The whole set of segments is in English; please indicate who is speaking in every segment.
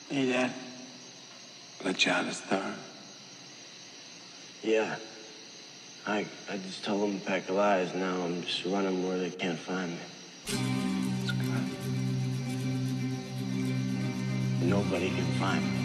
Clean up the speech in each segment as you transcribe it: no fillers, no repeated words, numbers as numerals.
Speaker 1: Hey, Dad. Let you out his third.
Speaker 2: Yeah. I just told them to pack the lies. Now I'm just running where they can't find me.
Speaker 1: That's good.
Speaker 2: Nobody can find me.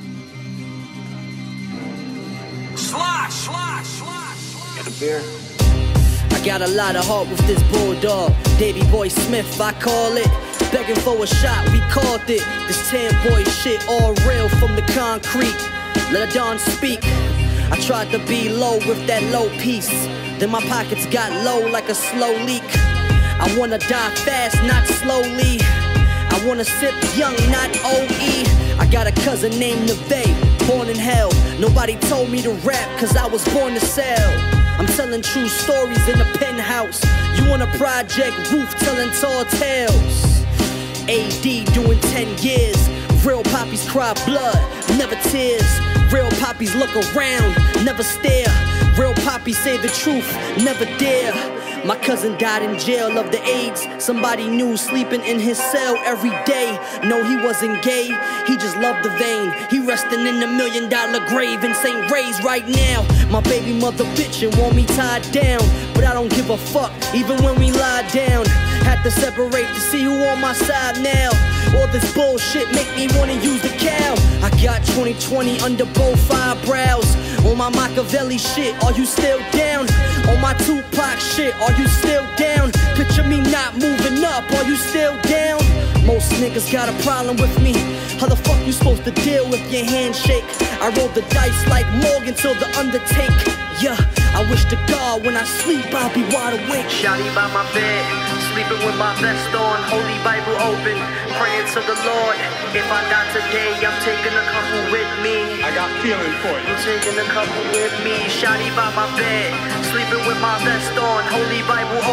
Speaker 3: Slosh!
Speaker 2: Got a beer?
Speaker 4: I got a lot of heart with this bulldog. Davy Boy Smith, I call it. Begging for a shot, we called it. This tan boy shit, all real from the concrete. Let a dawn speak. I tried to be low with that low piece. Then my pockets got low like a slow leak. I wanna die fast, not slowly. I wanna sip young, not OE. I got a cousin named Neve, born in hell. Nobody told me to rap, cause I was born to sell. I'm telling true stories in a penthouse. You on a project roof telling tall tales. AD doing 10 years. Real poppies cry blood, never tears. Real poppies look around, never stare. Real poppies say the truth, never dare. My cousin died in jail of the AIDS. Somebody new sleeping in his cell every day. No, he wasn't gay, he just loved the vein. He resting in the $1 million grave in St. Ray's right now. My baby mother bitchin' want me tied down, but I don't give a fuck, even when we lie down. Had to separate to see who on my side now. All this bullshit make me wanna use the cow. I got 20/20 under both eyebrows. On my Machiavelli shit, are you still down? On my Tupac shit, are you still down? Picture me not moving up, are you still down? Most niggas got a problem with me. How the fuck you supposed to deal with your handshake? I rolled the dice like Morgan till the Undertake. Yeah, I wish to God when I sleep I'll be wide awake.
Speaker 5: Shawty by my bed, sleeping with my vest on, Holy Bible open, praying to the Lord. If I die today, I'm taking a couple with me.
Speaker 1: I got feeling for you.
Speaker 5: I'm taking a couple with me. Shawty by my bed, sleeping with my vest on, Holy Bible